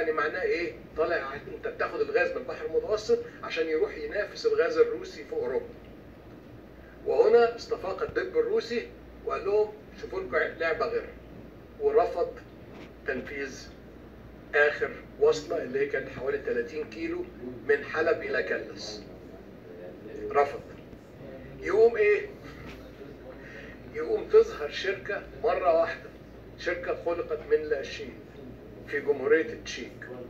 يعني معناه ايه؟ طالع انت بتاخد الغاز من البحر المتوسط عشان يروح ينافس الغاز الروسي في اوروبا. وهنا استفاق الدب الروسي وقال لهم شوفوا لكم لعبه غيرها، ورفض تنفيذ اخر وصله اللي هي كانت حوالي 30 كيلو من حلب الى كلس. رفض. يقوم ايه؟ يقوم تظهر شركه مره واحده، شركه خلقت من لا شيء في جمهوريه التشيك،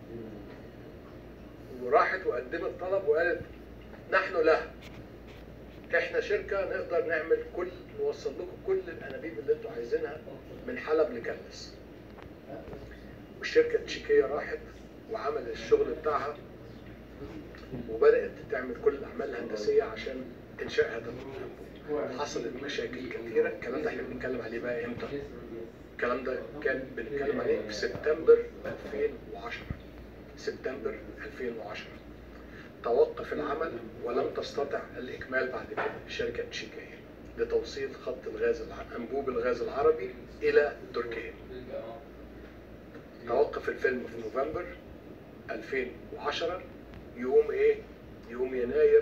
وراحت وقدمت طلب وقالت نحن لها، احنا شركه نقدر نعمل نوصل لكم كل الانابيب اللي انتوا عايزينها من حلب لكلس. والشركه التشيكيه راحت وعملت الشغل بتاعها وبدات تعمل كل الاعمال الهندسيه عشان انشاء هذا الانبوب. حصلت مشاكل كثيره، الكلام ده احنا بنتكلم عليه بقى امتى؟ الكلام ده كان بنتكلم عليه في سبتمبر 2010. سبتمبر 2010 توقف العمل ولم تستطع الإكمال بعد كده الشركة التشيكية لتوصيل خط الغاز أنبوب الغاز العربي إلى تركيا. توقف الفيلم في نوفمبر 2010. يقوم إيه؟ يقوم يناير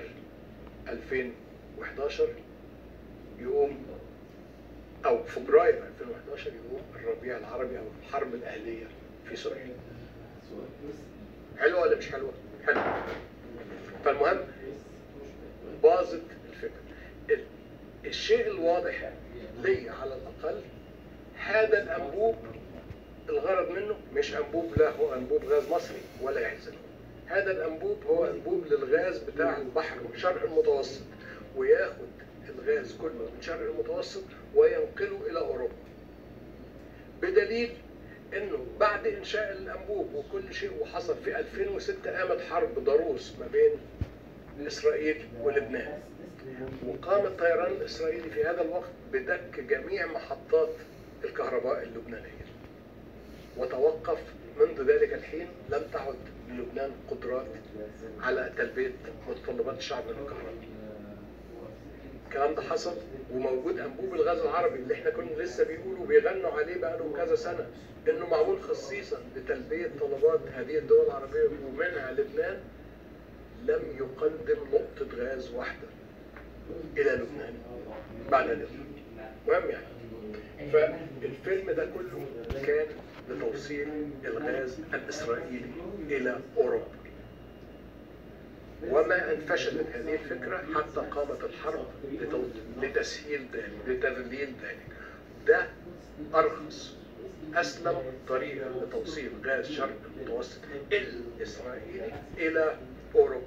2011 يقوم، أو فبراير 2011 يقوم الربيع العربي أو الحرب الأهلية في سوريا. حلوة ولا مش حلوة؟ حلوة. فالمهم باظت الفكرة. الشيء الواضح لي على الأقل هذا الأنبوب الغرض منه مش أنبوب، لا هو أنبوب غاز مصري ولا يحزنه. هذا الأنبوب هو أنبوب للغاز بتاع البحر شرق المتوسط، وياخد الغاز كله من شرق المتوسط وينقله إلى أوروبا. بدليل انه بعد انشاء الانبوب وكل شيء وحصل في 2006 قامت حرب ضروس ما بين اسرائيل ولبنان، وقام الطيران الاسرائيلي في هذا الوقت بدك جميع محطات الكهرباء اللبنانيه، وتوقف منذ ذلك الحين. لم تعد للبنان قدرات على تلبيه متطلبات الشعب من الكهرباء. الكلام ده حصل، وموجود انبوب الغاز العربي اللي احنا كنا لسه بيقولوا بيغنوا عليه بقى له كذا سنه انه معمول خصيصا لتلبيه طلبات هذه الدول العربيه ومنها لبنان، لم يقدم نقطه غاز واحده الى لبنان بعد ذلك. مهم يعني. فالفيلم ده كله كان لتوصيل الغاز الاسرائيلي الى اوروبا. وما ان فشلت هذه الفكره حتى قامت الحرب لتسهيل ذلك، لتذليل ذلك. ده ارخص اسلم طريقه لتوصيل غاز شرق المتوسط الاسرائيلي الى اوروبا.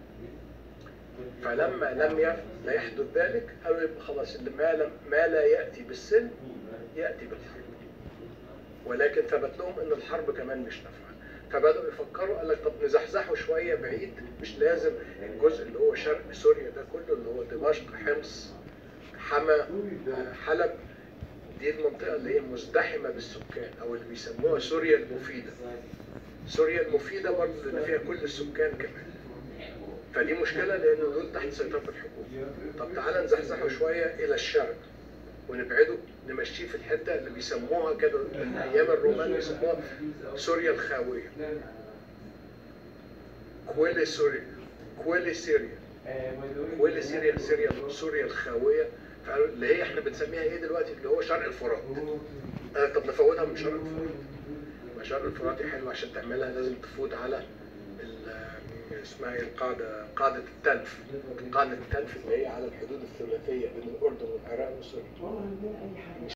فلما لا يحدث ذلك قالوا يبقى خلاص اللي ما لا ياتي بالسلم ياتي بالحرب. ولكن ثبت لهم ان الحرب كمان مش نافعه، فبدأوا يفكروا قال لك طب نزحزحوا شويه بعيد، مش لازم الجزء اللي هو شرق سوريا ده كله اللي هو دمشق، حمص، حما، حلب، دي المنطقه اللي هي مزدحمه بالسكان او اللي بيسموها سوريا المفيده. سوريا المفيده برضه اللي فيها كل السكان كمان. فدي مشكله لان دول تحت سيطره الحكومه. طب تعالى نزحزحه شويه الى الشرق ونبعده، نمشيه في الحته اللي بيسموها كده من ايام الرومان بيسموها سوريا الخاويه. كويلي سوريا، كويلي سوريا، كويلي سوريا الخاويه، اللي هي احنا بنسميها ايه دلوقتي اللي هو شرق الفرات. طب نفوتها من شرق الفرات. ما شرق الفرات حلو، عشان تعملها لازم تفوت على اسمها ايه قاعدة التنف. قاعدة التنف اللي هي على الحدود الثلاثية بين الأردن والعراق وسوريا.